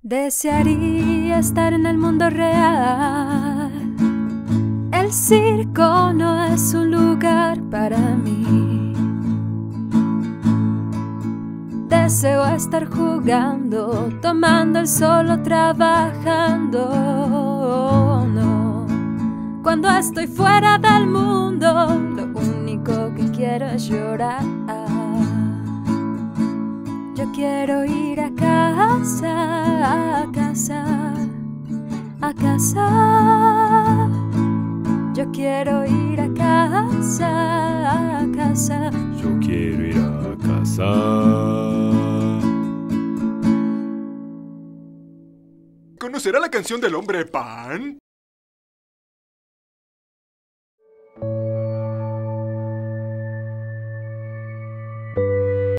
Desearía estar en el mundo real. El circo no es un lugar para mí. Deseo estar jugando, tomando el sol o trabajando. No. Cuando estoy fuera del mundo, lo único que quiero es llorar. Yo quiero ir a casa, a casa, a casa. Yo quiero ir a casa, a casa. Yo quiero ir a casa. ¿Conocerá la canción del hombre pan?